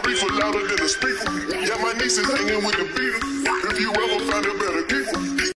reefer louder than a speaker. Yeah, my niece is hanging with the beater. If you ever